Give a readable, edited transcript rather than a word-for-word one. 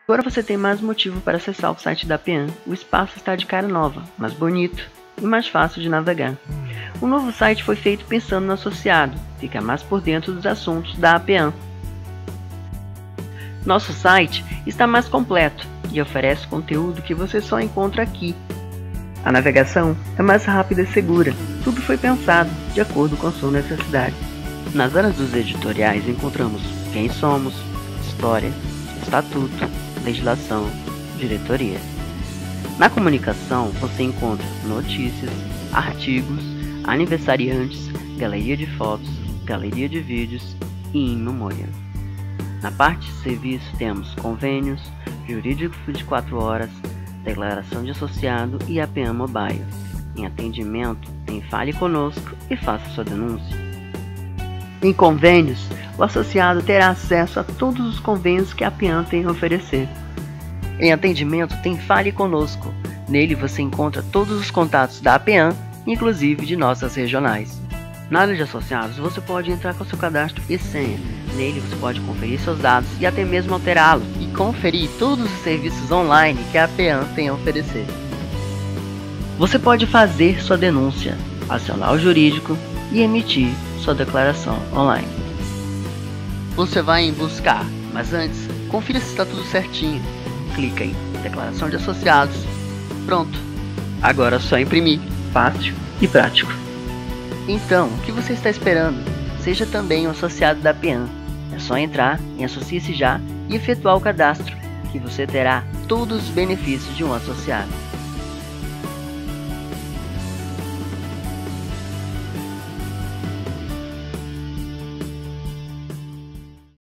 Agora você tem mais motivo para acessar o site da Apean. O espaço está de cara nova, mais bonito e mais fácil de navegar. O novo site foi feito pensando no associado, fica mais por dentro dos assuntos da Apean. Nosso site está mais completo e oferece conteúdo que você só encontra aqui. A navegação é mais rápida e segura, tudo foi pensado de acordo com a sua necessidade. Nas áreas dos editoriais encontramos quem somos, história, estatuto, legislação, diretoria. Na comunicação você encontra notícias, artigos, aniversariantes, galeria de fotos, galeria de vídeos e in memoriam. Na parte de serviço temos convênios, jurídico 24 horas, declaração de associado e Apean Mobile. Em atendimento tem Fale Conosco e faça sua denúncia. Em convênios, o associado terá acesso a todos os convênios que a Apean tem a oferecer. Em atendimento tem Fale Conosco. Nele você encontra todos os contatos da Apean, inclusive de nossas regionais. Na área de associados você pode entrar com seu cadastro e senha. Nele você pode conferir seus dados e até mesmo alterá-los e conferir todos os serviços online que a Apean tem a oferecer. Você pode fazer sua denúncia, acionar o jurídico e emitir sua declaração online. Você vai em buscar, mas antes, confira se está tudo certinho. Clica em declaração de associados. Pronto! Agora é só imprimir, fácil e prático. Então, o que você está esperando? Seja também um associado da Apean. É só entrar em Associe-se Já e efetuar o cadastro, que você terá todos os benefícios de um associado.